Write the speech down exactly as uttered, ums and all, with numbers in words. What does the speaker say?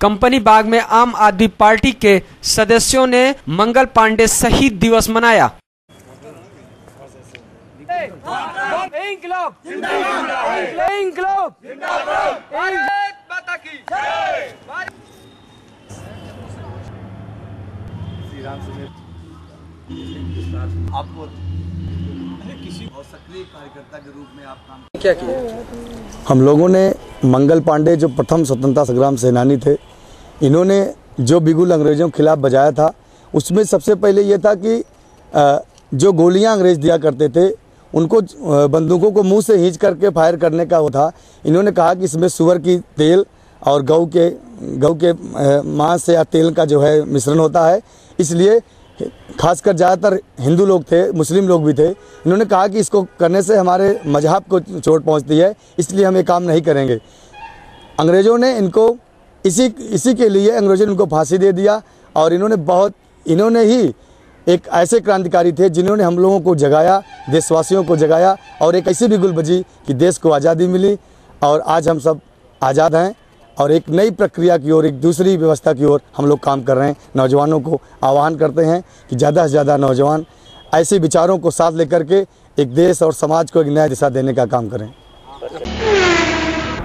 Company बाग में आम आदमी पार्टी के सदस्यों ने मंगल पांडे शहीद दिवस मनाया। आपको किसी और सक्रिय कार्यकर्ता के रूप में आप काम क्या किया? हम लोगों ने मंगल पांडे जो प्रथम स्वतंत्रता संग्राम सेनानी थे, इन्होंने जो बिगुल अंग्रेज़ों के खिलाफ बजाया था, उसमें सबसे पहले ये था कि जो गोलियां अंग्रेज़ दिया करते थे उनको बंदूकों को मुंह से खींच करके फायर करने का वो था। इन्होंने कहा कि इसमें सुअर की तेल और गऊ के गऊ के मांस या तेल का जो है मिश्रण होता है, इसलिए खासकर ज़्यादातर हिंदू लोग थे, मुस्लिम लोग भी थे। इन्होंने कहा कि इसको करने से हमारे मजहब को चोट पहुंचती है, इसलिए हम ये काम नहीं करेंगे। अंग्रेज़ों ने इनको इसी इसी के लिए अंग्रेज़ों ने इनको फांसी दे दिया। और इन्होंने बहुत इन्होंने ही एक ऐसे क्रांतिकारी थे जिन्होंने हम लोगों को जगाया, देशवासियों को जगाया और एक ऐसी बिगुल बजी कि देश को आज़ादी मिली और आज हम सब आज़ाद हैं और एक नई प्रक्रिया की ओर, एक दूसरी व्यवस्था की ओर हम लोग काम कर रहे हैं। नौजवानों को आह्वान करते हैं कि ज़्यादा से ज़्यादा नौजवान ऐसे विचारों को साथ लेकर के एक देश और समाज को एक नया दिशा देने का काम करें।